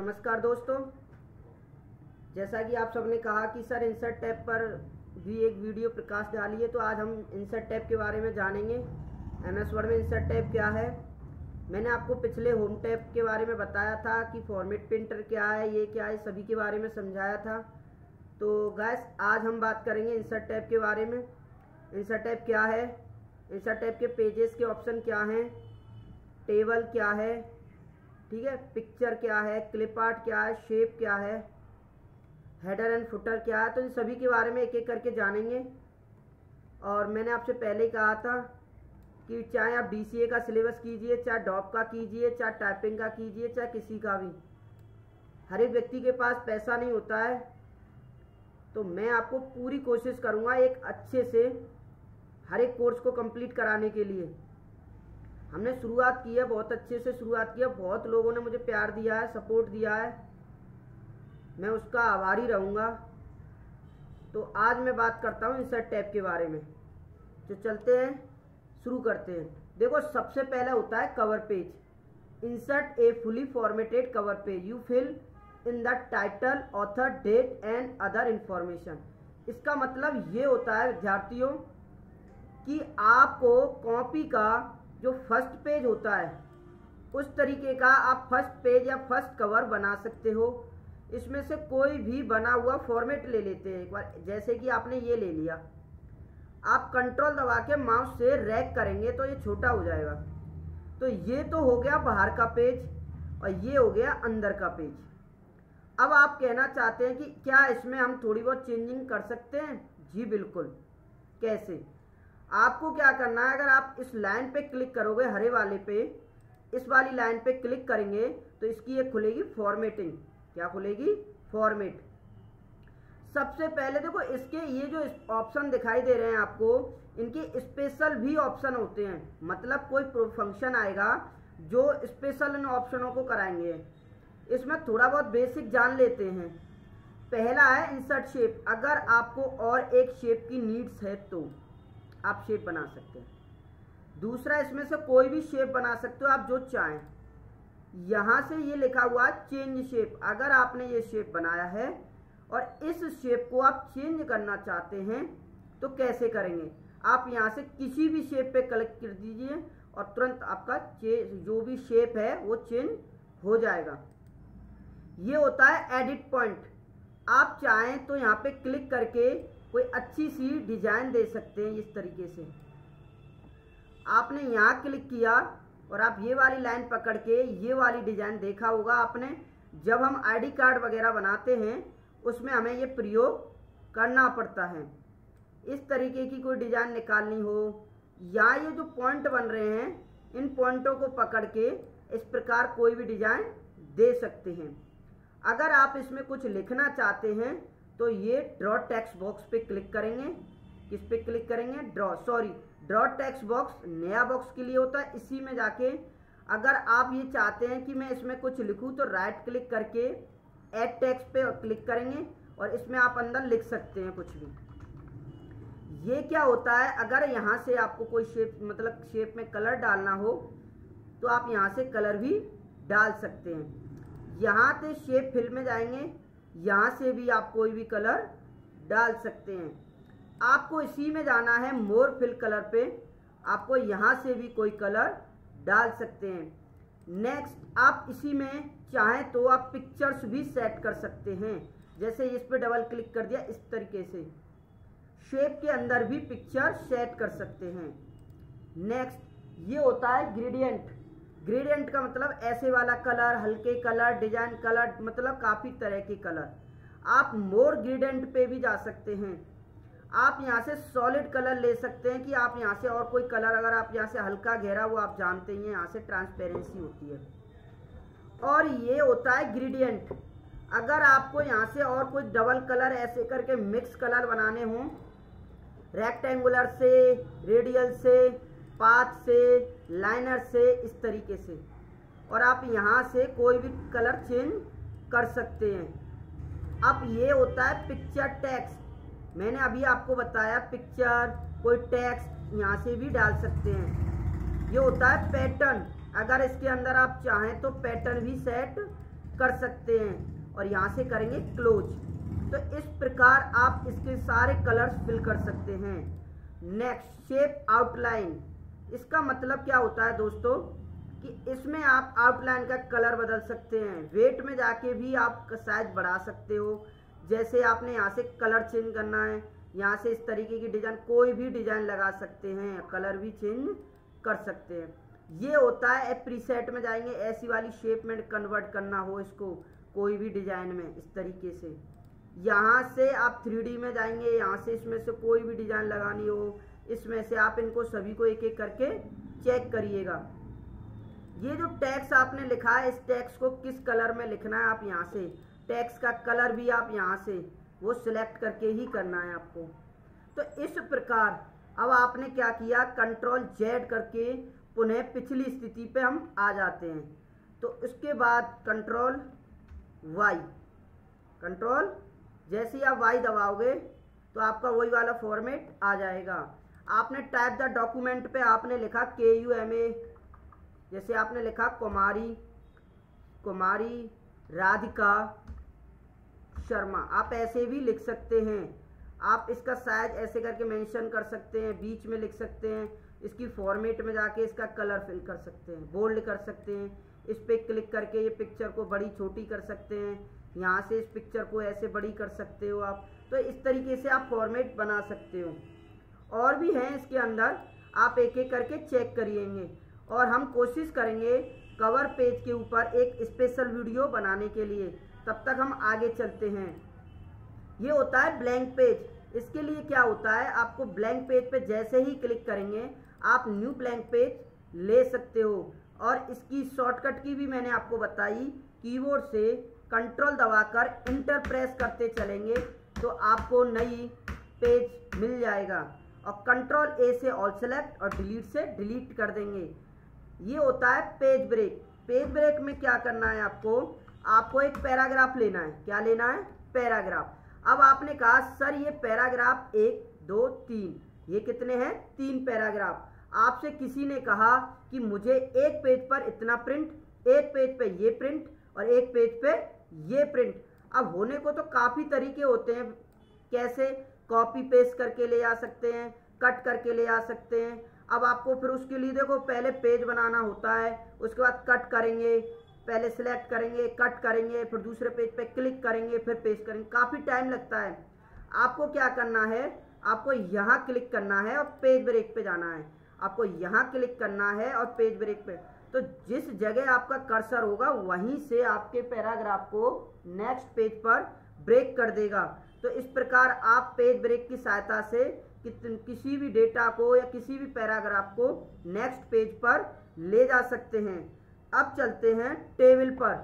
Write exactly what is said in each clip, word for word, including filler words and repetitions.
नमस्कार दोस्तों, जैसा कि आप सबने कहा कि सर इंसर्ट टैब पर भी एक वीडियो प्रकाश डालिए, तो आज हम इंसर्ट टैब के बारे में जानेंगे। एम एस वर्ड में इंसर्ट टैब क्या है। मैंने आपको पिछले होम टैब के बारे में बताया था कि फॉर्मेट प्रिंटर क्या है, ये क्या है, सभी के बारे में समझाया था। तो गाइस आज हम बात करेंगे इंसर्ट टैब के बारे में। इंसर्ट टैब क्या है, इंसर्ट टैब के पेजेस के ऑप्शन क्या हैं, टेबल क्या है, ठीक है, पिक्चर क्या है, क्लिप आर्ट क्या है, शेप क्या है, हेडर एंड फुटर क्या है। तो इन सभी के बारे में एक एक करके जानेंगे। और मैंने आपसे पहले ही कहा था कि चाहे आप डी सी ए का सिलेबस कीजिए, चाहे डॉप का कीजिए, चाहे टाइपिंग का कीजिए, चाहे किसी का भी, हर एक व्यक्ति के पास पैसा नहीं होता है। तो मैं आपको पूरी कोशिश करूँगा एक अच्छे से हर एक कोर्स को कंप्लीट कराने के लिए। हमने शुरुआत की है, बहुत अच्छे से शुरुआत की है, बहुत लोगों ने मुझे प्यार दिया है, सपोर्ट दिया है, मैं उसका आभारी रहूँगा। तो आज मैं बात करता हूँ इंसर्ट टैब के बारे में। तो चलते हैं, शुरू करते हैं। देखो, सबसे पहले होता है cover page. Insert a fully formatted cover page, you fill in the title, author, date and other information. इसका मतलब ये होता है विद्यार्थियों कि आपको कॉपी का जो फर्स्ट पेज होता है उस तरीके का आप फर्स्ट पेज या फर्स्ट कवर बना सकते हो। इसमें से कोई भी बना हुआ फॉर्मेट ले लेते हैं। एक बार जैसे कि आपने ये ले लिया, आप कंट्रोल दबा के माउस से रैग करेंगे तो ये छोटा हो जाएगा। तो ये तो हो गया बाहर का पेज और ये हो गया अंदर का पेज। अब आप कहना चाहते हैं कि क्या इसमें हम थोड़ी बहुत चेंजिंग कर सकते हैं? जी बिल्कुल। कैसे? आपको क्या करना है, अगर आप इस लाइन पे क्लिक करोगे, हरे वाले पे, इस वाली लाइन पे क्लिक करेंगे तो इसकी एक खुलेगी फॉर्मेटिंग। क्या खुलेगी? फॉर्मेट। सबसे पहले देखो, इसके ये जो ऑप्शन दिखाई दे रहे हैं आपको, इनके स्पेशल भी ऑप्शन होते हैं। मतलब कोई फंक्शन आएगा जो स्पेशल इन ऑप्शनों को कराएंगे। इसमें थोड़ा बहुत बेसिक जान लेते हैं। पहला है इंसर्ट शेप। अगर आपको और एक शेप की नीड्स है तो आप शेप बना सकते हैं। दूसरा, इसमें से कोई भी शेप बना सकते हो आप जो चाहें। यहाँ से ये लिखा हुआ है चेंज शेप। अगर आपने ये शेप बनाया है और इस शेप को आप चेंज करना चाहते हैं तो कैसे करेंगे? आप यहाँ से किसी भी शेप पे क्लिक कर दीजिए और तुरंत आपका जो भी शेप है वो चेंज हो जाएगा। ये होता है एडिट पॉइंट। आप चाहें तो यहाँ पे क्लिक करके कोई अच्छी सी डिजाइन दे सकते हैं। इस तरीके से आपने यहाँ क्लिक किया और आप ये वाली लाइन पकड़ के ये वाली डिजाइन देखा होगा आपने। जब हम आईडी कार्ड वगैरह बनाते हैं उसमें हमें ये प्रयोग करना पड़ता है। इस तरीके की कोई डिजाइन निकालनी हो, या ये जो पॉइंट बन रहे हैं, इन पॉइंटों को पकड़ के इस प्रकार कोई भी डिजाइन दे सकते हैं। अगर आप इसमें कुछ लिखना चाहते हैं तो ये ड्रॉ टेक्स्ट बॉक्स पे क्लिक करेंगे। किस पे क्लिक करेंगे? Draw sorry draw text box नया बॉक्स के लिए होता है। इसी में जाके अगर आप ये चाहते हैं कि मैं इसमें कुछ लिखूं तो राइट क्लिक करके ऐड टेक्स्ट पे क्लिक करेंगे और इसमें आप अंदर लिख सकते हैं कुछ भी। ये क्या होता है, अगर यहाँ से आपको कोई शेप मतलब शेप में कलर डालना हो तो आप यहाँ से कलर भी डाल सकते हैं। यहाँ से शेप फिल में जाएंगे, यहाँ से भी आप कोई भी कलर डाल सकते हैं। आपको इसी में जाना है मोर फिल कलर पे, आपको यहाँ से भी कोई कलर डाल सकते हैं। नेक्स्ट, आप इसी में चाहें तो आप पिक्चर्स भी सेट कर सकते हैं। जैसे इस पे डबल क्लिक कर दिया, इस तरीके से शेप के अंदर भी पिक्चर सेट कर सकते हैं। नेक्स्ट, ये होता है ग्रेडियंट। ग्रेडियंट का मतलब ऐसे वाला कलर, हल्के कलर, डिजाइन कलर, मतलब काफ़ी तरह के कलर। आप मोर ग्रेडियंट पे भी जा सकते हैं। आप यहाँ से सॉलिड कलर ले सकते हैं कि आप यहाँ से और कोई कलर, अगर आप यहाँ से हल्का गहरा, वो आप जानते ही हैं, यहाँ से ट्रांसपेरेंसी होती है। और ये होता है ग्रेडियंट। अगर आपको यहाँ से और कोई डबल कलर ऐसे करके मिक्स कलर बनाने हों, रेक्टेंगुलर से, रेडियल से, पाथ से, लाइनर से, इस तरीके से, और आप यहाँ से कोई भी कलर चेंज कर सकते हैं। अब ये होता है पिक्चर टेक्स्ट। मैंने अभी आपको बताया पिक्चर, कोई टेक्स्ट यहाँ से भी डाल सकते हैं। ये होता है पैटर्न। अगर इसके अंदर आप चाहें तो पैटर्न भी सेट कर सकते हैं और यहाँ से करेंगे क्लोज। तो इस प्रकार आप इसके सारे कलर्स फिल कर सकते हैं। नेक्स्ट शेप आउटलाइन, इसका मतलब क्या होता है दोस्तों कि इसमें आप आउटलाइन का कलर बदल सकते हैं। वेट में जाके भी आप साइज बढ़ा सकते हो। जैसे आपने यहाँ से कलर चेंज करना है, यहाँ से इस तरीके की डिजाइन, कोई भी डिजाइन लगा सकते हैं, कलर भी चेंज कर सकते हैं। ये होता है प्रीसेट में जाएंगे, ऐसी वाली शेप में कन्वर्ट करना हो इसको कोई भी डिजाइन में इस तरीके से। यहाँ से आप थ्री डी में जाएंगे, यहाँ से इसमें से कोई भी डिजाइन लगानी हो, इसमें से आप इनको सभी को एक एक करके चेक करिएगा। ये जो टेक्स्ट आपने लिखा है, इस टेक्स्ट को किस कलर में लिखना है, आप यहाँ से टेक्स्ट का कलर भी आप यहाँ से वो सिलेक्ट करके ही करना है आपको। तो इस प्रकार अब आपने क्या किया, कंट्रोल जेड करके पुनः पिछली स्थिति पे हम आ जाते हैं। तो उसके बाद कंट्रोल वाई, कंट्रोल जैसे ही आप वाई दबाओगे तो आपका वही वाला फॉर्मेट आ जाएगा। आपने टाइप द डॉक्यूमेंट पे आपने लिखा के यू एम ए, जैसे आपने लिखा कुमारी कुमारी राधिका शर्मा, आप ऐसे भी लिख सकते हैं। आप इसका साइज ऐसे करके मेंशन कर सकते हैं, बीच में लिख सकते हैं, इसकी फॉर्मेट में जाके इसका कलर फिल कर सकते हैं, बोल्ड कर सकते हैं। इस पे क्लिक करके ये पिक्चर को बड़ी छोटी कर सकते हैं, यहाँ से इस पिक्चर को ऐसे बड़ी कर सकते हो आप। तो इस तरीके से आप फॉर्मेट बना सकते हो। और भी हैं इसके अंदर, आप एक एक करके चेक करिएंगे। और हम कोशिश करेंगे कवर पेज के ऊपर एक स्पेशल वीडियो बनाने के लिए। तब तक हम आगे चलते हैं। ये होता है ब्लैंक पेज। इसके लिए क्या होता है, आपको ब्लैंक पेज पे जैसे ही क्लिक करेंगे आप न्यू ब्लैंक पेज ले सकते हो। और इसकी शॉर्टकट की भी मैंने आपको बताई, कीबोर्ड से कंट्रोल दबाकर इंटर प्रेस करते चलेंगे तो आपको नई पेज मिल जाएगा। और कंट्रोल ए से ऑल सेलेक्ट और डिलीट से डिलीट कर देंगे। ये होता है पेज ब्रेक। पेज ब्रेक में क्या करना है, आपको आपको एक पैराग्राफ लेना है। क्या लेना है, पैराग्राफ। अब आपने कहा सर ये पैराग्राफ एक दो तीन, ये कितने हैं, तीन पैराग्राफ। आपसे किसी ने कहा कि मुझे एक पेज पर इतना प्रिंट, एक पेज पे ये प्रिंट और एक पेज पे ये प्रिंट। अब होने को तो काफ़ी तरीके होते हैं, कैसे कॉपी पेस्ट करके ले आ सकते हैं, कट करके ले आ सकते हैं। अब आपको फिर उसके लिए देखो पहले पेज बनाना होता है, उसके बाद कट करेंगे, पहले सिलेक्ट करेंगे, कट करेंगे, फिर दूसरे पेज पे क्लिक करेंगे, फिर पेस्ट करेंगे, काफ़ी टाइम लगता है। आपको क्या करना है, आपको यहाँ क्लिक करना है और पेज ब्रेक पे जाना है। आपको यहाँ क्लिक करना है और पेज ब्रेक पे, तो जिस जगह आपका कर्सर होगा वहीं से आपके पैराग्राफ को नेक्स्ट पेज पर ब्रेक कर देगा। तो इस प्रकार आप पेज ब्रेक की सहायता से किसी भी डेटा को या किसी भी पैराग्राफ को नेक्स्ट पेज पर ले जा सकते हैं। अब चलते हैं टेबल पर।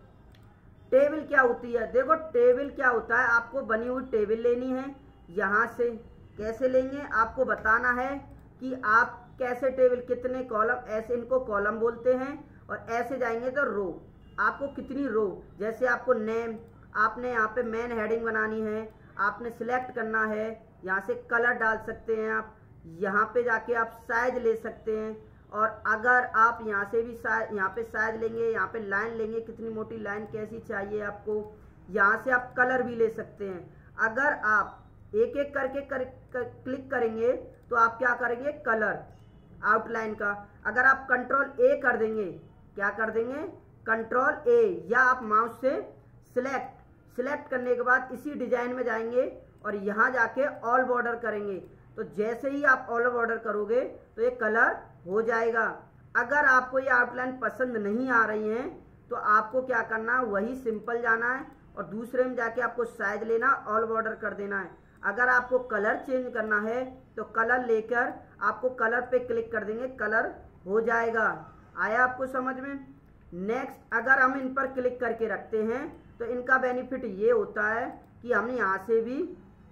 टेबल क्या होती है, देखो टेबल क्या होता है, आपको बनी हुई टेबल लेनी है। यहाँ से कैसे लेंगे, आपको बताना है कि आप कैसे टेबल, कितने कॉलम, ऐसे इनको कॉलम बोलते हैं। और ऐसे जाएंगे तो रो, आपको कितनी रो, जैसे आपको नेम, आपने यहाँ पे मेन हेडिंग बनानी है, आपने सिलेक्ट करना है, यहाँ से कलर डाल सकते हैं आप, यहाँ पे जाके आप साइज ले सकते हैं। और अगर आप यहाँ से भी साइज, यहाँ पे साइज लेंगे, यहाँ पे लाइन लेंगे, कितनी मोटी लाइन कैसी चाहिए आपको, यहाँ से आप कलर भी ले सकते हैं। अगर आप एक एक करके कर, कर, क्लिक करेंगे तो आप क्या करेंगे, कलर आउटलाइन का। अगर आप कंट्रोल ए कर देंगे, क्या कर देंगे, कंट्रोल ए, या आप माउस से सिलेक्ट सिलेक्ट करने के बाद इसी डिजाइन में जाएंगे और यहाँ जाके ऑल बॉर्डर करेंगे। तो जैसे ही आप ऑल बॉर्डर करोगे तो ये कलर हो जाएगा। अगर आपको ये आउटलाइन पसंद नहीं आ रही है तो आपको क्या करना है, वही सिंपल जाना है और दूसरे में जाके आपको साइज लेना, ऑल बॉर्डर कर देना है। अगर आपको कलर चेंज करना है तो कलर लेकर आपको कलर पे क्लिक कर देंगे, कलर हो जाएगा। आया आपको समझ में। नेक्स्ट अगर हम इन पर क्लिक करके रखते हैं तो इनका बेनिफिट ये होता है कि हम यहाँ से भी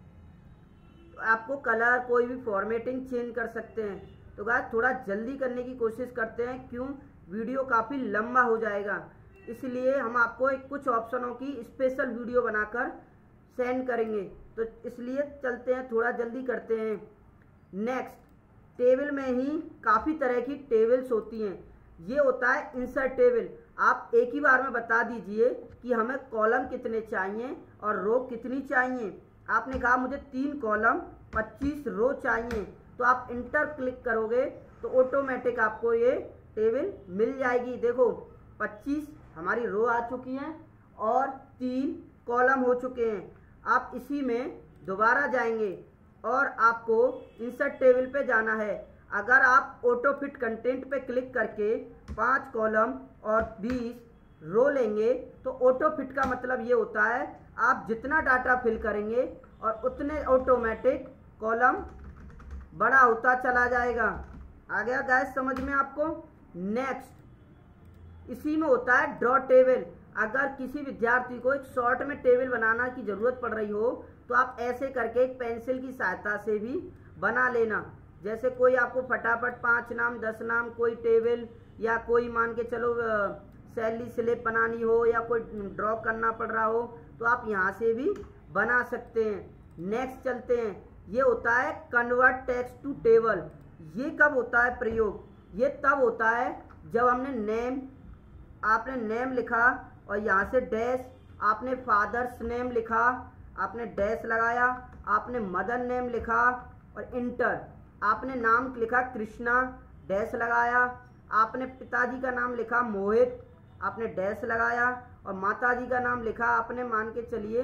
आपको कलर, कोई भी फॉर्मेटिंग चेंज कर सकते हैं। तो गाइस थोड़ा जल्दी करने की कोशिश करते हैं, क्यों, वीडियो काफ़ी लंबा हो जाएगा। इसलिए हम आपको एक कुछ ऑप्शनों की स्पेशल वीडियो बनाकर सेंड करेंगे, तो इसलिए चलते हैं, थोड़ा जल्दी करते हैं। नेक्स्ट टेबल में ही काफ़ी तरह की टेबल्स होती हैं। ये होता है इंसर्ट टेबल। आप एक ही बार में बता दीजिए कि हमें कॉलम कितने चाहिए और रो कितनी चाहिए। आपने कहा मुझे तीन कॉलम पच्चीस रो चाहिए, तो आप इंटर क्लिक करोगे तो ऑटोमेटिक आपको ये टेबल मिल जाएगी। देखो पच्चीस हमारी रो आ चुकी हैं और तीन कॉलम हो चुके हैं। आप इसी में दोबारा जाएंगे और आपको इंसर्ट टेबल पे जाना है। अगर आप ऑटो फिट कंटेंट पे क्लिक करके पाँच कॉलम और बीस रो लेंगे तो ऑटो फिट का मतलब ये होता है आप जितना डाटा फिल करेंगे और उतने ऑटोमेटिक कॉलम बड़ा होता चला जाएगा। आ गया गाइस समझ में आपको। नेक्स्ट इसी में होता है ड्रॉ टेबल। अगर किसी विद्यार्थी को एक शॉर्ट में टेबल बनाना की जरूरत पड़ रही हो तो आप ऐसे करके एक पेंसिल की सहायता से भी बना लेना। जैसे कोई आपको फटाफट पांच नाम दस नाम कोई टेबल या कोई मान के चलो सैलरी स्लिप बनानी हो या कोई ड्रॉ करना पड़ रहा हो तो आप यहाँ से भी बना सकते हैं। नेक्स्ट चलते हैं। ये होता है कन्वर्ट टेक्स्ट टू टेबल। ये कब होता है प्रयोग? ये तब होता है जब हमने नेम आपने नेम लिखा और यहाँ से डैश, आपने फादर्स नेम लिखा, आपने डैश लगाया, आपने मदर नेम लिखा और इंटर, आपने नाम लिखा कृष्णा, डैश लगाया, आपने पिताजी का नाम लिखा मोहित, आपने डैश लगाया और माताजी का नाम लिखा आपने मान के चलिए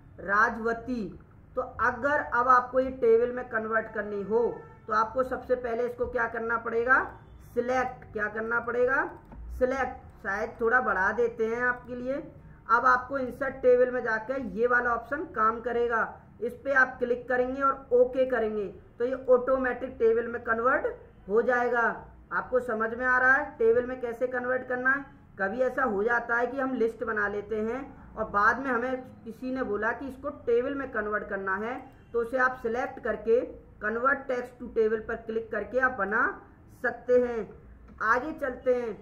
राजवती। तो अगर अब आपको ये टेबल में कन्वर्ट करनी हो तो आपको सबसे पहले इसको क्या करना पड़ेगा? सिलेक्ट। क्या करना पड़ेगा? सिलेक्ट। शायद थोड़ा बढ़ा देते हैं आपके लिए। अब आपको इंसर्ट टेबल में जाकर ये वाला ऑप्शन काम करेगा। इस पे आप क्लिक करेंगे और ओके करेंगे तो ये ऑटोमेटिक टेबल में कन्वर्ट हो जाएगा। आपको समझ में आ रहा है टेबल में कैसे कन्वर्ट करना है? कभी ऐसा हो जाता है कि हम लिस्ट बना लेते हैं और बाद में हमें किसी ने बोला कि इसको टेबल में कन्वर्ट करना है तो उसे आप सिलेक्ट करके कन्वर्ट टेक्स्ट टू टेबल पर क्लिक करके आप बना सकते हैं। आगे चलते हैं।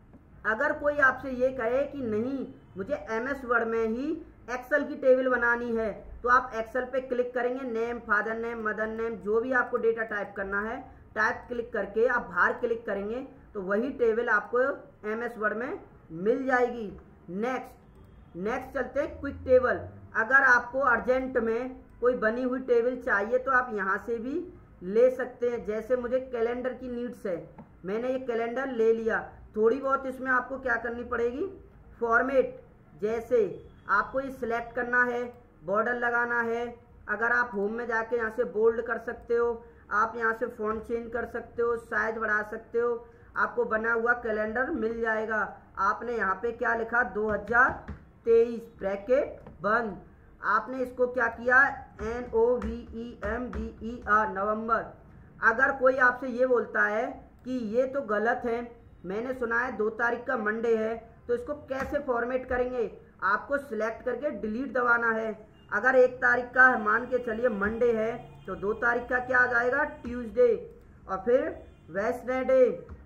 अगर कोई आपसे ये कहे कि नहीं मुझे एम एस वर्ड में ही एक्सेल की टेबल बनानी है तो आप एक्सेल पे क्लिक करेंगे, name, father name, mother name, जो भी आपको डेटा टाइप करना है टाइप क्लिक करके आप बाहर क्लिक करेंगे तो वही टेबल आपको एम एस वर्ड में मिल जाएगी। नेक्स्ट नेक्स्ट चलते हैं क्विक टेबल। अगर आपको अर्जेंट में कोई बनी हुई टेबल चाहिए तो आप यहाँ से भी ले सकते हैं। जैसे मुझे कैलेंडर की नीड्स है, मैंने ये कैलेंडर ले लिया। थोड़ी बहुत इसमें आपको क्या करनी पड़ेगी? फॉर्मेट। जैसे आपको ये सिलेक्ट करना है, बॉर्डर लगाना है। अगर आप होम में जाके यहाँ से बोल्ड कर सकते हो, आप यहाँ से फॉन्ट चेंज कर सकते हो, साइज बढ़ा सकते हो। आपको बना हुआ कैलेंडर मिल जाएगा। आपने यहाँ पे क्या लिखा? दो हजार तेईस ब्रैकेट बंद। आपने इसको क्या किया? N O V E M B E R November. अगर कोई आपसे ये बोलता है कि ये तो गलत है, मैंने सुना है दो तारीख का मंडे है, तो इसको कैसे फॉर्मेट करेंगे? आपको सिलेक्ट करके डिलीट दबाना है। अगर एक तारीख का मान के चलिए मंडे है तो दो तारीख का क्या आ जाएगा? ट्यूसडे, और फिर वेडनेसडे,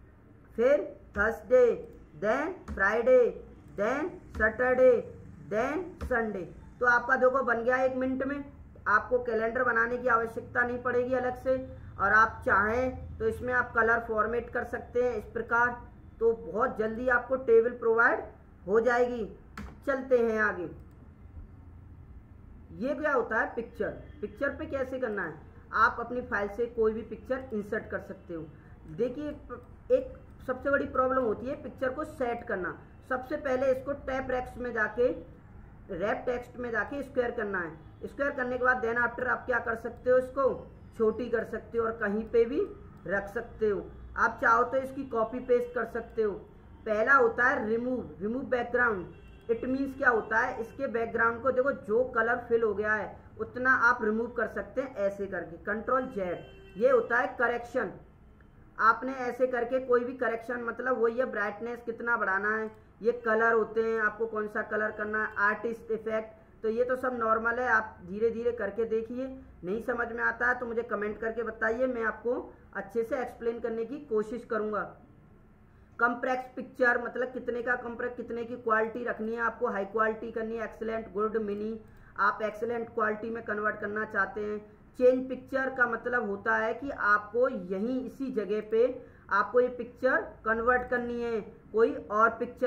फिर Thursday, then Friday, then Saturday, then Sunday. तो आपका देखो बन गया एक मिनट में। आपको कैलेंडर बनाने की आवश्यकता नहीं पड़ेगी अलग से। और आप चाहें तो इसमें आप कलर फॉर्मेट कर सकते हैं इस प्रकार। तो बहुत जल्दी आपको टेबल प्रोवाइड हो जाएगी। चलते हैं आगे। ये क्या होता है? पिक्चर। पिक्चर पे कैसे करना है? आप अपनी फाइल से कोई भी पिक्चर इंसर्ट कर सकते हो। देखिए एक सबसे बड़ी प्रॉब्लम होती है पिक्चर को सेट करना। सबसे पहले इसको टैप रेक्स में जाके रैप टेक्स्ट में जाके स्क्वायर करना है। स्क्वायर करने के बाद देन आफ्टर आप क्या कर सकते हो? इसको छोटी कर सकते हो और कहीं पे भी रख सकते हो। आप चाहो तो इसकी कॉपी पेस्ट कर सकते हो। पहला होता है remove. Remove background. It means क्या होता है? इसके बैकग्राउंड को देखो जो कलर फिल हो गया है उतना आप रिमूव कर सकते हैं ऐसे करके, कंट्रोल जेड। ये होता है करेक्शन। आपने ऐसे करके कोई भी करेक्शन, मतलब वही है ब्राइटनेस कितना बढ़ाना है, ये कलर होते हैं, आपको कौन सा कलर करना है, आर्टिस्ट इफेक्ट, तो ये तो सब नॉर्मल है। आप धीरे धीरे करके देखिए। नहीं समझ में आता है तो मुझे कमेंट करके बताइए, मैं आपको अच्छे से एक्सप्लेन करने की कोशिश करूंगा। कंप्रेक्स पिक्चर मतलब कितने का कंप्रेक्स, कितने की क्वालिटी रखनी है आपको, हाई क्वालिटी करनी है, एक्सेलेंट, गुड, मिनी। आप एक्सेलेंट क्वालिटी में कन्वर्ट करना चाहते हैं। चेंज पिक्चर का मतलब होता है कि आपको यहीं इसी जगह पे आपको ये पिक्चर कन्वर्ट करनी है कोई और पिक्चर में।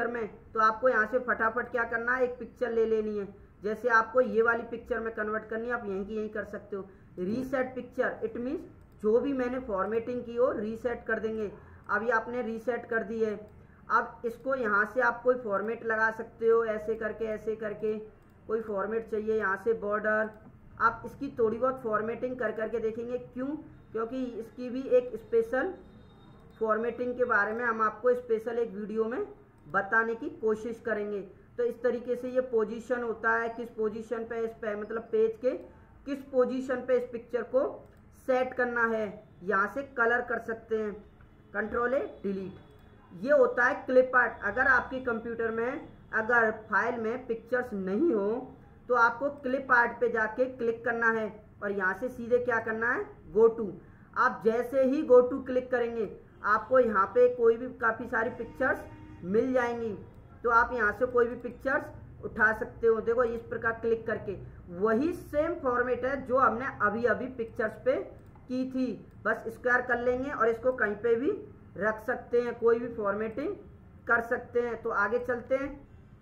तो आपको यहाँ से फटाफट क्या करना है, एक पिक्चर ले लेनी है। जैसे आपको ये वाली पिक्चर में कन्वर्ट करनी है, आप यहीं की यहीं कर सकते हो। रीसेट पिक्चर, इट मीन्स जो भी मैंने फॉर्मेटिंग की हो रीसेट कर देंगे। अब ये आपने रीसेट कर दी है। अब इसको यहाँ से आप कोई फॉर्मेट लगा सकते हो, ऐसे करके ऐसे करके कोई फॉर्मेट चाहिए, यहाँ से बॉर्डर। आप इसकी थोड़ी बहुत फॉर्मेटिंग कर करके देखेंगे, क्यों, क्योंकि इसकी भी एक स्पेशल फॉर्मेटिंग के बारे में हम आपको स्पेशल एक वीडियो में बताने की कोशिश करेंगे। तो इस तरीके से ये पोजीशन होता है, किस पोजीशन पे इस पे मतलब पेज के किस पोजीशन पे इस पिक्चर को सेट करना है। यहाँ से कलर कर सकते हैं, कंट्रोल ए डिलीट। ये होता है क्लिप आर्ट। अगर आपके कंप्यूटर में अगर फाइल में पिक्चर्स नहीं हो तो आपको क्लिप आर्ट पे जाके क्लिक करना है और यहाँ से सीधे क्या करना है, गो टू। आप जैसे ही गो टू क्लिक करेंगे आपको यहाँ पे कोई भी काफ़ी सारी पिक्चर्स मिल जाएंगी। तो आप यहाँ से कोई भी पिक्चर्स उठा सकते हो। देखो इस प्रकार क्लिक करके वही सेम फॉर्मेट है जो हमने अभी अभी पिक्चर्स पे की थी, बस स्क्वायर कर लेंगे और इसको कहीं पे भी रख सकते हैं, कोई भी फॉर्मेटिंग कर सकते हैं। तो आगे चलते हैं।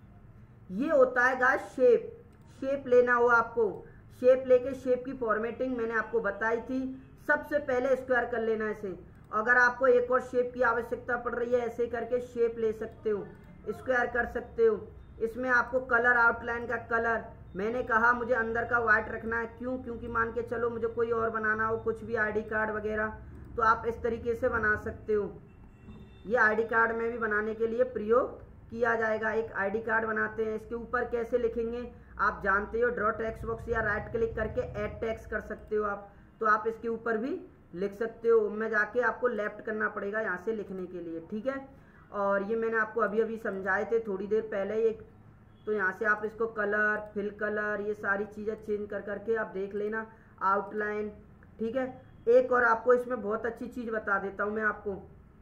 ये होता है गाइस शेप। शेप लेना हो आपको, शेप लेके शेप की फॉर्मेटिंग मैंने आपको बताई थी। सबसे पहले स्क्वायर कर लेना इसे। अगर आपको एक और शेप की आवश्यकता पड़ रही है, ऐसे करके शेप ले सकते हो, स्क्वायर कर सकते हो। इसमें आपको कलर, आउटलाइन का कलर, मैंने कहा मुझे अंदर का वाइट रखना है, क्यों, क्योंकि मान के चलो मुझे कोई और बनाना हो, कुछ भी आईडी कार्ड वगैरह, तो आप इस तरीके से बना सकते हो। ये आईडी कार्ड में भी बनाने के लिए प्रयोग किया जाएगा। एक आईडी कार्ड बनाते हैं, इसके ऊपर कैसे लिखेंगे आप जानते हो, ड्रॉ टेक्स्ट बॉक्स या राइट क्लिक करके ऐड टेक्स्ट कर सकते हो आप, तो आप इसके ऊपर भी लिख सकते हो। मैं जाके आपको लेफ्ट करना पड़ेगा यहाँ से लिखने के लिए, ठीक है। और ये मैंने आपको अभी अभी समझाए थे थोड़ी देर पहले एक। तो यहाँ से आप इसको कलर, फिल कलर, ये सारी चीज़ें चेंज कर करके आप देख लेना, आउटलाइन, ठीक है। एक और आपको इसमें बहुत अच्छी चीज़ बता देता हूँ मैं आपको।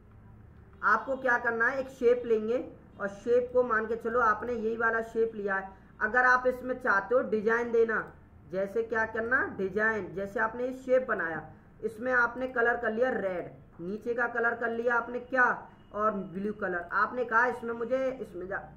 आपको क्या करना है, एक शेप लेंगे और शेप को मान के चलो आपने यही वाला शेप लिया है। अगर आप इसमें चाहते हो डिजाइन देना, जैसे क्या करना, डिजाइन, जैसे आपने ये शेप बनाया, इसमें आपने कलर कर लिया रेड, नीचे का कलर कर लिया आपने क्या, और ब्लू कलर। आपने कहा इसमें मुझे इसमें जा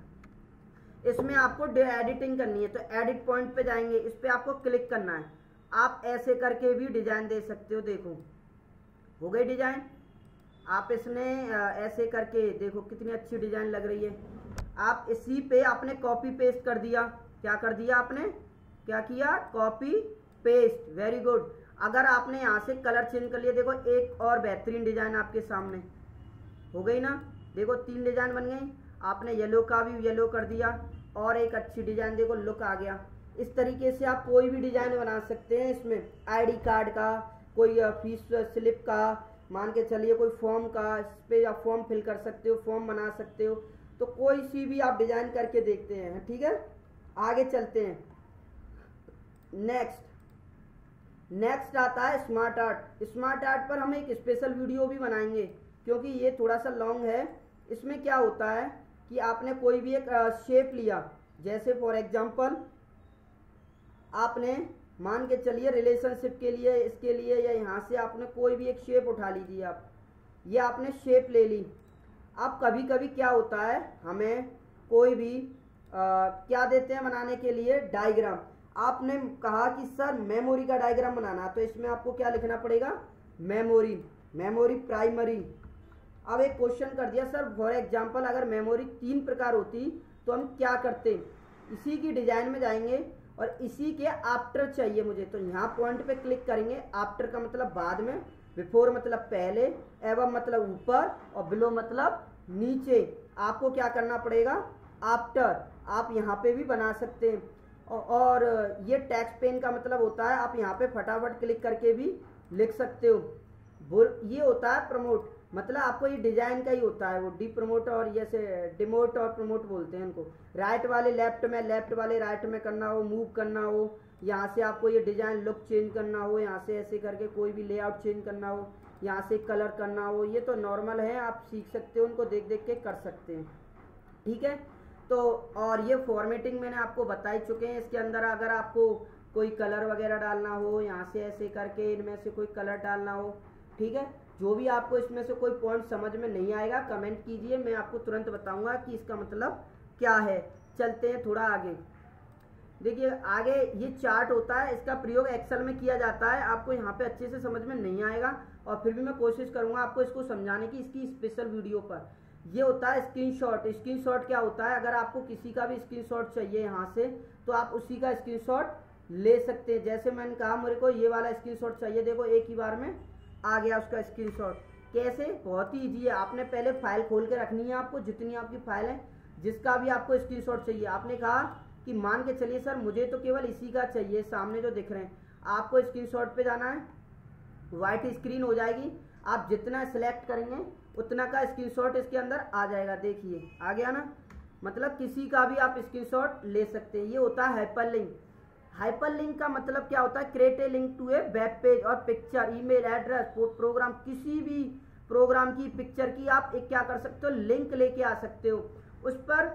इसमें आपको एडिटिंग करनी है, तो एडिट पॉइंट पे जाएंगे, इस पे आपको क्लिक करना है। आप ऐसे करके भी डिजाइन दे सकते हो। देखो हो गई डिजाइन। आप इसने ऐसे करके देखो कितनी अच्छी डिजाइन लग रही है। आप इसी पे आपने कॉपी पेस्ट कर दिया। क्या कर दिया आपने, क्या किया, कॉपी पेस्ट, वेरी गुड। अगर आपने यहाँ से कलर चेंज कर लिया, देखो एक और बेहतरीन डिजाइन आपके सामने हो गई ना। देखो तीन डिजाइन बन गई। आपने येलो का भी येलो कर दिया और एक अच्छी डिजाइन, देखो लुक आ गया। इस तरीके से आप कोई भी डिजाइन बना सकते हैं। इसमें आईडी कार्ड का, कोई फीस स्लिप का, मान के चलिए कोई फॉर्म का, इस पे आप फॉर्म फिल कर सकते हो, फॉर्म बना सकते हो। तो कोई सी भी आप डिजाइन करके देखते हैं, ठीक है। आगे चलते हैं। नेक्स्ट नेक्स्ट आता है स्मार्ट आर्ट। स्मार्ट आर्ट पर हम एक स्पेशल वीडियो भी बनाएंगे क्योंकि ये थोड़ा सा लॉन्ग है। इसमें क्या होता है कि आपने कोई भी एक शेप लिया, जैसे फॉर एग्जांपल आपने मान के चलिए रिलेशनशिप के लिए, इसके लिए, या यहाँ से आपने कोई भी एक शेप उठा लीजिए आप, ये आपने शेप ले ली। अब कभी कभी क्या होता है, हमें कोई भी आ, क्या देते हैं बनाने के लिए, डायग्राम। आपने कहा कि सर मेमोरी का डायग्राम बनाना, तो इसमें आपको क्या लिखना पड़ेगा, मेमोरी, मेमोरी प्राइमरी। अब एक क्वेश्चन कर दिया सर फॉर एग्जांपल अगर मेमोरी तीन प्रकार होती तो हम क्या करते। इसी की डिजाइन में जाएंगे और इसी के आफ्टर चाहिए मुझे, तो यहाँ पॉइंट पे क्लिक करेंगे। आफ्टर का मतलब बाद में, बिफोर मतलब पहले, एवं मतलब ऊपर, और बिलो मतलब नीचे। आपको क्या करना पड़ेगा, आफ्टर। आप यहाँ पे भी बना सकते हैं। और ये टेक्स्ट पेन का मतलब होता है आप यहाँ पे फटाफट क्लिक करके भी लिख सकते हो। ये होता है प्रमोट, मतलब आपको ये डिजाइन का ही होता है, वो डी प्रमोट और जैसे डिमोट और प्रमोट बोलते हैं इनको। राइट वाले लेफ्ट में, लेफ्ट वाले राइट में करना हो, मूव करना हो, यहाँ से आपको ये डिजाइन लुक चेंज करना हो, यहाँ से ऐसे करके कोई भी लेआउट चेंज करना हो, यहाँ से कलर करना हो, ये तो नॉर्मल है, आप सीख सकते हो, उनको देख देख के कर सकते हैं, ठीक है। तो और ये फॉर्मेटिंग मैंने आपको बता ही चुके हैं। इसके अंदर अगर आपको कोई कलर वगैरह डालना हो, यहाँ से ऐसे करके इनमें से कोई कलर डालना हो, ठीक है, जो भी आपको इसमें से कोई पॉइंट समझ में नहीं आएगा कमेंट कीजिए, मैं आपको तुरंत बताऊंगा कि इसका मतलब क्या है। चलते हैं थोड़ा आगे। देखिए आगे ये चार्ट होता है, इसका प्रयोग एक्सेल में किया जाता है। आपको यहाँ पे अच्छे से समझ में नहीं आएगा और फिर भी मैं कोशिश करूंगा आपको इसको समझाने की इसकी स्पेशल वीडियो पर। ये होता है स्क्रीनशॉट। स्क्रीनशॉट क्या होता है, अगर आपको किसी का भी स्क्रीनशॉट चाहिए यहाँ से तो आप उसी का स्क्रीनशॉट ले सकते हैं। जैसे मैंने कहा मेरे को ये वाला स्क्रीनशॉट चाहिए, देखो एक ही बार में आ गया उसका स्क्रीनशॉट। कैसे, बहुत ही ईजी है। आपने पहले फाइल खोल के रखनी है, आपको जितनी आपकी फाइल है जिसका भी आपको स्क्रीनशॉट चाहिए। आपने कहा कि मान के चलिए सर मुझे तो केवल इसी का चाहिए, सामने जो दिख रहे हैं। आपको स्क्रीनशॉट पे जाना है, व्हाइट स्क्रीन हो जाएगी, आप जितना सिलेक्ट करेंगे उतना का स्क्रीनशॉट इसके अंदर आ जाएगा। देखिए आ गया ना, मतलब किसी का भी आप स्क्रीनशॉट ले सकते हैं। ये होता है हाइपरलिंक। हाइपरलिंक का मतलब क्या होता है, create a link to a web page और पिक्चर, ईमेल एड्रेस, प्रोग्राम, किसी भी प्रोग्राम की पिक्चर की आप एक क्या कर सकते हो, लिंक लेके आ सकते हो। उस पर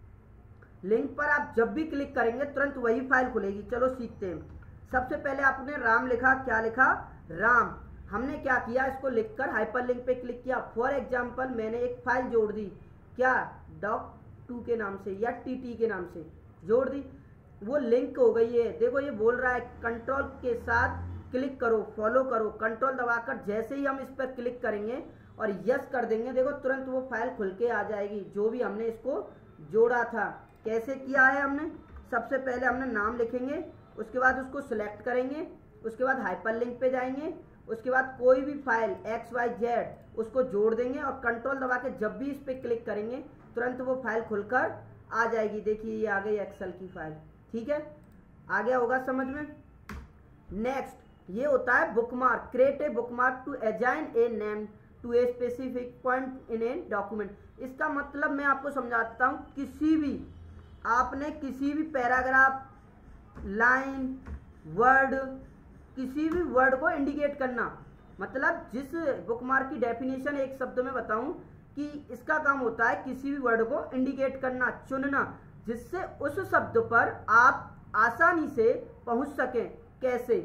लिंक पर आप जब भी क्लिक करेंगे तुरंत वही फाइल खुलेगी। चलो सीखते हैं। सबसे पहले आपने राम लिखा, क्या लिखा, राम। हमने क्या किया, इसको लिखकर हाइपरलिंक पे क्लिक किया। फॉर एग्जांपल मैंने एक फाइल जोड़ दी, क्या, डॉक टू के नाम से या टीटी के नाम से जोड़ दी, वो लिंक हो गई है। देखो ये बोल रहा है कंट्रोल के साथ क्लिक करो, फॉलो करो। कंट्रोल दबाकर जैसे ही हम इस पर क्लिक करेंगे और यस कर देंगे, देखो तुरंत वो फाइल खुल के आ जाएगी जो भी हमने इसको जोड़ा था। कैसे किया है हमने, सबसे पहले हमने नाम लिखेंगे, उसके बाद उसको सिलेक्ट करेंगे, उसके बाद हाइपरलिंक पे जाएंगे, उसके बाद कोई भी फाइल एक्स वाई जेड उसको जोड़ देंगे और कंट्रोल दबा के जब भी इस पर क्लिक करेंगे तुरंत वो फाइल खुलकर आ जाएगी। देखिए ये आ गई एक्सेल की फाइल। ठीक है, आ गया होगा समझ में। नेक्स्ट ये होता है bookmark. Create a bookmark to assign a name to a specific point in a document. इसका मतलब मैं आपको समझाता हूँ, किसी भी आपने किसी भी पैराग्राफ, लाइन, वर्ड, किसी भी वर्ड को इंडिकेट करना, मतलब जिस बुकमार्क की डेफिनेशन एक शब्द में बताऊं कि इसका काम होता है किसी भी वर्ड को इंडिकेट करना, चुनना, जिससे उस शब्द पर आप आसानी से पहुंच सकें। कैसे,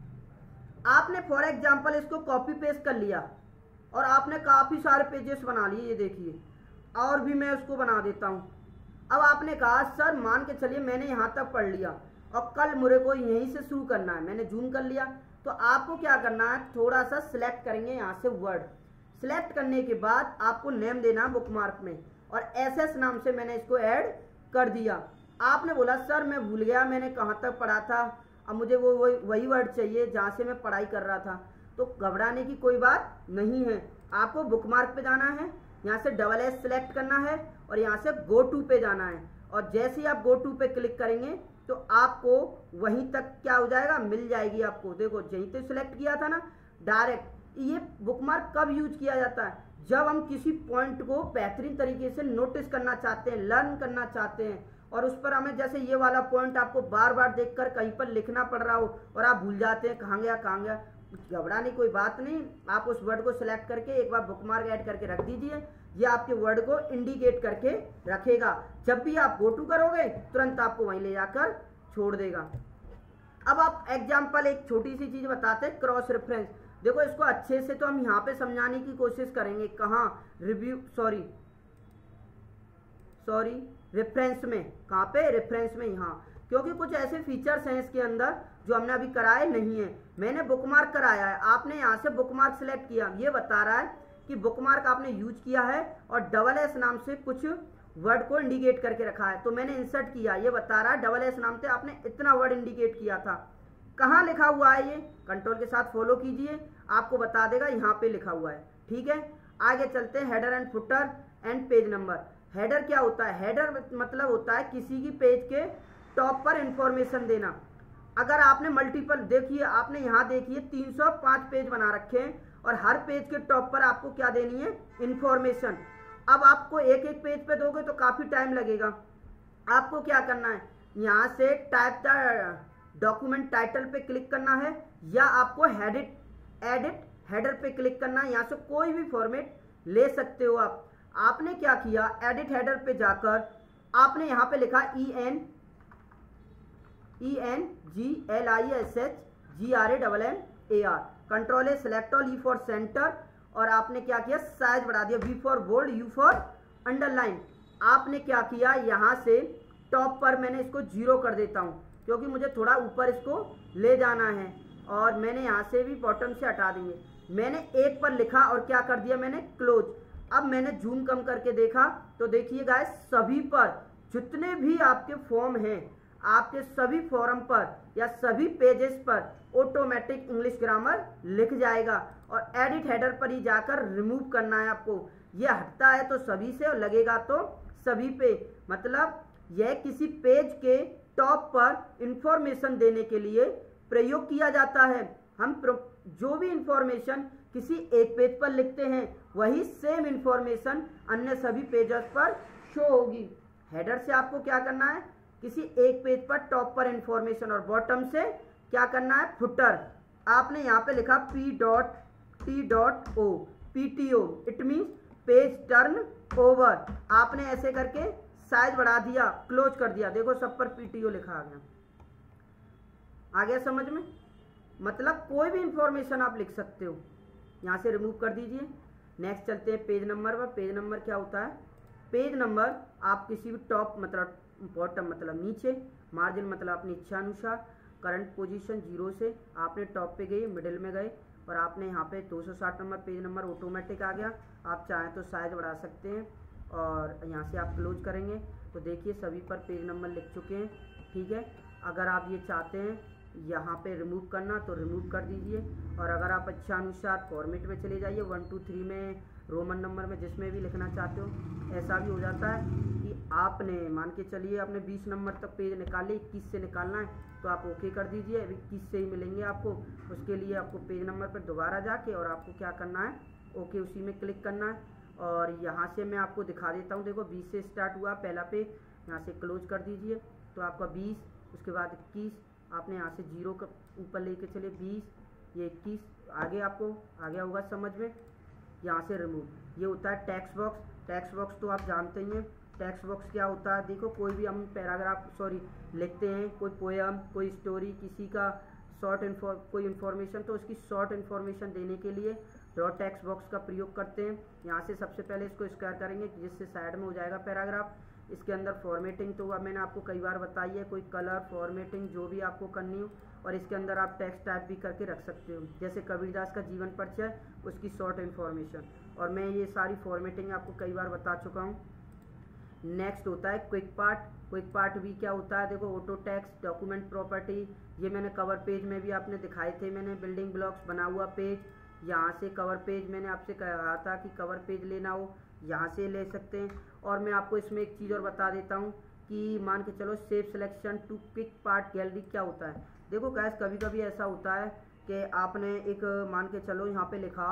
आपने फॉर एग्जांपल इसको कॉपी पेस्ट कर लिया और आपने काफी सारे पेजेस बना लिए, ये देखिए, और भी मैं उसको बना देता हूं। अब आपने कहा सर मान के चलिए मैंने यहां तक पढ़ लिया और कल मुझे को यहीं से शुरू करना है, मैंने जूम कर लिया, तो आपको क्या करना है, थोड़ा सा सिलेक्ट करेंगे यहाँ से वर्ड। सिलेक्ट करने के बाद आपको नेम देना है बुकमार्क में, और एस एस नाम से मैंने इसको ऐड कर दिया। आपने बोला सर मैं भूल गया मैंने कहाँ तक पढ़ा था, अब मुझे वो वही वही वर्ड चाहिए जहाँ से मैं पढ़ाई कर रहा था। तो घबराने की कोई बात नहीं है, आपको बुकमार्क पे जाना है, यहाँ से डबल एस सिलेक्ट करना है और यहाँ से गो टू पे जाना है, और जैसे ही आप गो टू पे क्लिक करेंगे तो आपको वहीं तक क्या हो जाएगा, मिल जाएगी आपको। देखो यहीं तो सिलेक्ट किया था ना डायरेक्ट। ये बुकमार्क कब यूज किया जाता है, जब हम किसी पॉइंट को बेहतरीन तरीके से नोटिस करना चाहते हैं, लर्न करना चाहते हैं, और उस पर हमें जैसे ये वाला पॉइंट आपको बार बार देखकर कहीं पर लिखना पड़ रहा हो और आप भूल जाते हैं कहाँ गया कहाँ गया, घबराने कोई बात नहीं। आप उस वर्ड को सिलेक्ट करके एक बार बुकमार्क ऐड करके रख दीजिए, ये आपके वर्ड को इंडिकेट करके रखेगा। जब भी आप गो टू करोगे तुरंत आपको वहीं ले जाकर छोड़ देगा। अब आप एग्जाम्पल एक छोटी सी चीज बताते हैं, क्रॉस रेफरेंस। देखो इसको अच्छे से तो हम यहाँ पे समझाने की कोशिश करेंगे, कहाँ, रिव्यू सॉरी सॉरी रेफरेंस में, कहाँ पे, रेफरेंस में, यहाँ, क्योंकि कुछ ऐसे फीचर्स हैं इसके अंदर जो हमने अभी कराए नहीं है। मैंने बुकमार्क कराया है, आपने यहाँ से बुकमार्क सिलेक्ट किया, ये बता रहा है कि बुकमार्क आपने यूज किया है और डबल एस नाम से कुछ वर्ड को इंडिकेट करके रखा है, तो मैंने इंसर्ट किया, ये बता रहा है डबल एस नाम से आपने इतना वर्ड इंडिकेट किया था। कहाँ लिखा हुआ है, ये कंट्रोल के साथ फॉलो कीजिए, आपको बता देगा यहाँ पे लिखा हुआ है। ठीक है, आगे चलते हैं, header and footer and page number. Header क्या होता है, हेडर मतलब होता है किसी की पेज के टॉप पर इंफॉर्मेशन देना। अगर आपने मल्टीपल, देखिए आपने यहाँ देखिए तीन सौ पाँच पेज बना रखे हैं और हर पेज के टॉप पर आपको क्या देनी है, इंफॉर्मेशन। अब आपको एक एक पेज पे दोगे तो काफी टाइम लगेगा। आपको क्या करना है, यहाँ से टाइप द डॉक्यूमेंट टाइटल पे क्लिक करना है, या आपको हेडिट एडिट हेडर पे क्लिक करना है। यहाँ से कोई भी फॉर्मेट ले सकते हो आप। आपने क्या किया, एडिट हेडर पे जाकर आपने यहाँ पे लिखा E N E N G L I S H G R A double M A R, control A, select all, E for centre, और आपने क्या किया, साइज बढ़ा दिया, V for bold, U for underline. आपने क्या किया, यहाँ से टॉप पर मैंने इसको जीरो कर देता हूँ क्योंकि मुझे थोड़ा ऊपर इसको ले जाना है, और मैंने यहाँ से भी बॉटम से हटा देंगे। मैंने एक पर लिखा और क्या कर दिया मैंने, क्लोज। अब मैंने जूम कम करके देखा तो देखिए गाइस, सभी पर जितने भी आपके फॉर्म हैं, आपके सभी फॉर्म पर या सभी पेजेस पर ऑटोमेटिक इंग्लिश ग्रामर लिख जाएगा, और एडिट हेडर पर ही जाकर रिमूव करना है आपको। यह हटता है तो सभी से और लगेगा तो सभी पे, मतलब यह किसी पेज के टॉप पर इंफॉर्मेशन देने के लिए प्रयोग किया जाता है। हम जो भी इंफॉर्मेशन किसी एक पेज पर लिखते हैं वही सेम इंफॉर्मेशन अन्य सभी पेजेस पर शो होगी। हेडर से आपको क्या करना है, किसी एक पेज पर टॉप पर इंफॉर्मेशन, और बॉटम से क्या करना है, फुटर। आपने यहाँ पे लिखा P dot T dot O, P T O, it means page turn over. आपने ऐसे करके साइज बढ़ा दिया, क्लोज कर दिया, देखो सब पर पी टी ओ लिखा आ गया। आ गया समझ में? मतलब कोई भी इंफॉर्मेशन आप लिख सकते हो। यहाँ से रिमूव कर दीजिए। नेक्स्ट चलते हैं पेज नंबर पर। पेज नंबर क्या होता है, पेज नंबर आप किसी भी टॉप मतलब बॉटम मतलब नीचे, मार्जिन मतलब अपनी इच्छा अनुसार, करंट पोजीशन जीरो से आपने टॉप पे गए, मिडिल में गए, और आपने यहाँ पे दो सौ साठ नंबर पेज नंबर ऑटोमेटिक आ गया। आप चाहें तो साइज बढ़ा सकते हैं, और यहाँ से आप क्लोज करेंगे तो देखिए सभी पर पेज नंबर लिख चुके हैं। ठीक है, अगर आप ये चाहते हैं यहाँ पे रिमूव करना तो रिमूव कर दीजिए, और अगर आप अच्छा अनुसार फॉर्मेट में चले जाइए, वन टू थ्री में, रोमन नंबर में, जिसमें भी लिखना चाहते हो। ऐसा भी हो जाता है कि आपने मान के चलिए आपने बीस नंबर तक पेज निकाले, इक्कीस से निकालना है तो आप ओके कर दीजिए, अभी इक्कीस से ही मिलेंगे आपको। उसके लिए आपको पेज नंबर पर दोबारा जाके और आपको क्या करना है, ओके उसी में क्लिक करना है। और यहाँ से मैं आपको दिखा देता हूँ, देखो बीस से स्टार्ट हुआ पहला पेज, यहाँ से क्लोज कर दीजिए तो आपका बीस, उसके बाद इक्कीस, आपने यहाँ से जीरो का ऊपर लेके चले बीस, ये इक्कीस, आगे आपको आ गया होगा समझ में। यहाँ से रिमूव, ये होता है टेक्स्ट बॉक्स। टेक्स्ट बॉक्स तो आप जानते ही हैं, टेक्स्ट बॉक्स क्या होता है। देखो कोई भी हम पैराग्राफ सॉरी लिखते हैं, कोई पोएम, कोई स्टोरी, किसी का शॉर्ट इन्फॉर कोई इन्फॉर्मेशन, तो उसकी शॉर्ट इन्फॉर्मेशन देने के लिए डॉट टेक्स्ट बॉक्स का प्रयोग करते हैं। यहाँ से सबसे पहले इसको स्क्वायर करेंगे जिससे साइड में हो जाएगा पैराग्राफ। इसके अंदर फॉर्मेटिंग तो अब मैंने आपको कई बार बताई है, कोई कलर फॉर्मेटिंग जो भी आपको करनी हो, और इसके अंदर आप टेक्स्ट टाइप भी करके रख सकते हो, जैसे कबीरदास का जीवन परिचय, उसकी शॉर्ट इन्फॉर्मेशन, और मैं ये सारी फॉर्मेटिंग आपको कई बार बता चुका हूँ। नेक्स्ट होता है क्विक पार्ट। क्विक पार्ट भी क्या होता है, देखो ऑटो टेक्स्ट, डॉक्यूमेंट प्रॉपर्टी, ये मैंने कवर पेज में भी आपने दिखाए थे, मैंने बिल्डिंग ब्लॉक्स बना हुआ पेज, यहाँ से कवर पेज मैंने आपसे कहा था कि कवर पेज लेना हो, यहाँ से ले सकते हैं। और मैं आपको इसमें एक चीज़ और बता देता हूँ कि मान के चलो save selection to quick part gallery क्या होता है। देखो गैस कभी कभी ऐसा होता है कि आपने एक मान के चलो यहाँ पे लिखा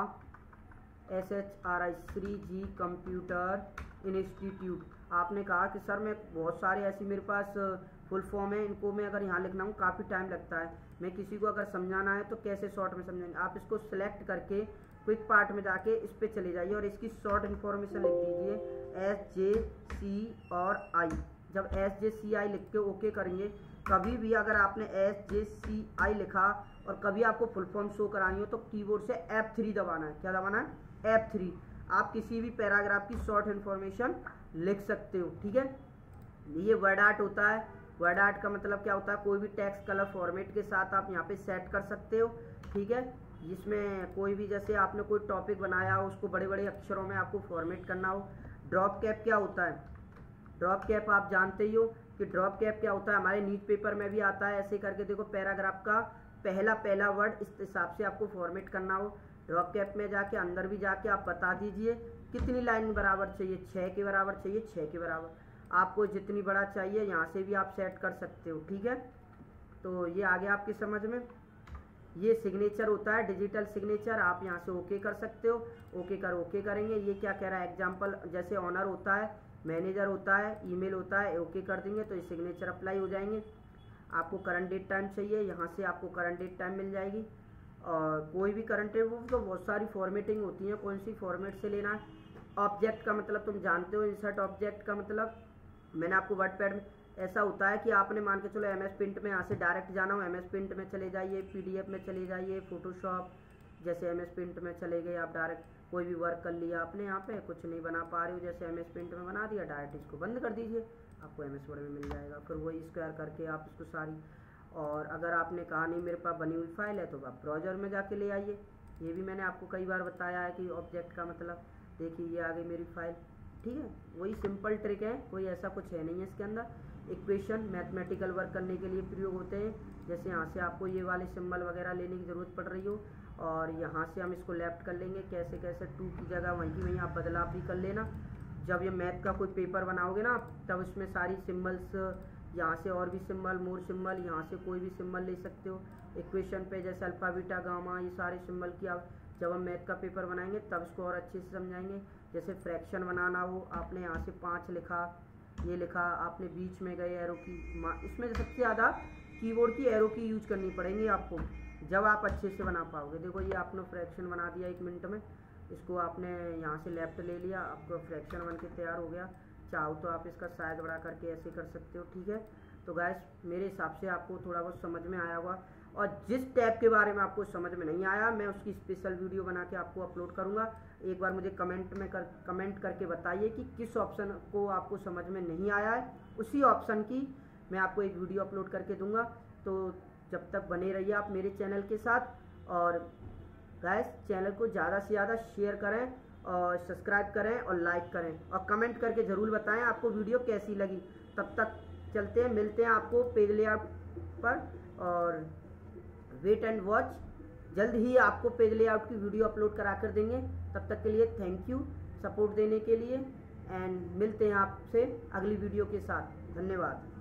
S H R I Shri ji computer institute, आपने कहा कि सर मैं बहुत सारे ऐसी मेरे पास फुल फॉर्म है, इनको मैं अगर यहाँ लिखना हूँ काफ़ी टाइम लगता है, मैं किसी को अगर समझाना है तो कैसे शॉर्ट में समझाएंगे। आप इसको सिलेक्ट करके क्विक पार्ट में जाके इस पे चले जाइए और इसकी शॉर्ट इन्फॉर्मेशन लिख दीजिए एस जे सी और आई। जब एस जे सी आई लिख के ओके करेंगे, कभी भी अगर आपने एस जे सी आई लिखा और कभी आपको फुल फॉर्म शो करानी हो तो कीबोर्ड से एफ थ्री दबाना है। क्या दबाना है? F three. आप किसी भी पैराग्राफ की शॉर्ट इन्फॉर्मेशन लिख सकते हो। ठीक है, ये वर्ड आर्ट होता है। वर्ड आर्ट का मतलब क्या होता है, कोई भी टेक्स्ट कलर फॉर्मेट के साथ आप यहाँ पे सेट कर सकते हो। ठीक है, जिसमें कोई भी जैसे आपने कोई टॉपिक बनाया हो उसको बड़े बड़े अक्षरों में आपको फॉर्मेट करना हो। ड्रॉप कैप क्या होता है, ड्रॉप कैप आप जानते ही हो कि ड्रॉप कैप क्या होता है, हमारे न्यूज पेपर में भी आता है। ऐसे करके देखो पैराग्राफ का पहला पहला वर्ड इस हिसाब से आपको फॉर्मेट करना हो। ड्रॉप कैप में जाके अंदर भी जाके आप बता दीजिए कितनी लाइन बराबर चाहिए, छः के बराबर चाहिए, छः के बराबर, आपको जितनी बड़ा चाहिए यहाँ से भी आप सेट कर सकते हो। ठीक है, तो ये आ गया आपकी समझ में। ये सिग्नेचर होता है, डिजिटल सिग्नेचर, आप यहाँ से ओके कर सकते हो। ओके कर ओके करेंगे। ये क्या कह रहा है, एग्जाम्पल जैसे ऑनर होता है, मैनेजर होता है, ईमेल होता है, ओके कर देंगे तो ये सिग्नेचर अप्लाई हो जाएंगे। आपको करंट डेट टाइम चाहिए, यहाँ से आपको करंट डेट टाइम मिल जाएगी। और कोई भी करंट डेट वो तो बहुत सारी फॉर्मेटिंग होती है, कौन सी फॉर्मेट से लेना है। ऑब्जेक्ट का मतलब तुम जानते हो, इंसर्ट ऑब्जेक्ट का मतलब मैंने आपको वर्डपैड में ऐसा होता है कि आपने मान के चलो एम एस प्रिंट में यहाँ से डायरेक्ट जाना हो, एम एस प्रिंट में चले जाइए, पीडीएफ में चले जाइए, फोटोशॉप, जैसे एम एस पेंट में चले गए, आप डायरेक्ट कोई भी वर्क कर लिया आपने, यहाँ पे कुछ नहीं बना पा रहे हो, जैसे एम एस पेंट में बना दिया, डायरेक्ट इसको बंद कर दीजिए, आपको एम एस वर्ड में मिल जाएगा। फिर वही स्क्वायर करके आप इसको सारी, और अगर आपने कहा नहीं मेरे पास बनी हुई फाइल है तो आप ब्राउज़र में जाके ले आइए। ये भी मैंने आपको कई बार बताया है कि ऑब्जेक्ट का मतलब, देखिए ये आ गई मेरी फाइल, ठीक है। वही सिंपल ट्रिक है, कोई ऐसा कुछ है नहीं है इसके अंदर। इक्वेशन मैथमेटिकल वर्क करने के लिए प्रयोग होते हैं, जैसे यहाँ से आपको ये वाले सिंबल वगैरह लेने की ज़रूरत पड़ रही हो, और यहाँ से हम इसको लेफ्ट कर लेंगे, कैसे कैसे टू की जगह वहीं वहीं आप बदलाव भी कर लेना। जब ये मैथ का कोई पेपर बनाओगे ना तब उसमें सारी सिम्बल्स, यहाँ से और भी सिंबल, मोर सिंबल, यहाँ से कोई भी सिंबल ले सकते हो। इक्वेशन पे जैसे अल्फा बीटा गामा, ये सारे सिंबल की आप जब हम मैथ का पेपर बनाएंगे तब इसको और अच्छे से समझाएंगे। जैसे फ्रैक्शन बनाना हो, आपने यहाँ से पाँच लिखा, ये लिखा, आपने बीच में गए एरो की, इसमें सबसे ज़्यादा कीबोर्ड की एरो की यूज करनी पड़ेगी आपको, जब आप अच्छे से बना पाओगे। देखो ये आपने फ्रैक्शन बना दिया एक मिनट में, इसको आपने यहाँ से लेफ्ट ले लिया, आपका फ्रैक्शन बन के तैयार हो गया। चाहो तो आप इसका साइज बढ़ा करके ऐसे कर सकते हो, ठीक है। तो गाइस मेरे हिसाब से आपको थोड़ा बहुत समझ में आया होगा, और जिस टैब के बारे में आपको समझ में नहीं आया मैं उसकी स्पेशल वीडियो बना के आपको अपलोड करूँगा। एक बार मुझे कमेंट में कर कमेंट करके बताइए कि किस ऑप्शन को आपको समझ में नहीं आया है, उसी ऑप्शन की मैं आपको एक वीडियो अपलोड करके दूंगा। तो जब तक बने रहिए आप मेरे चैनल के साथ, और गाइस चैनल को ज़्यादा से ज़्यादा शेयर करें और सब्सक्राइब करें और लाइक करें, और कमेंट करके ज़रूर बताएं आपको वीडियो कैसी लगी। तब तक चलते हैं, मिलते हैं आपको पेज लेआउट पर, और वेट एंड वॉच, जल्द ही आपको पेज लेआउट की वीडियो अपलोड करा कर देंगे। तब तक के लिए थैंक यू सपोर्ट देने के लिए, एंड मिलते हैं आपसे अगली वीडियो के साथ। धन्यवाद।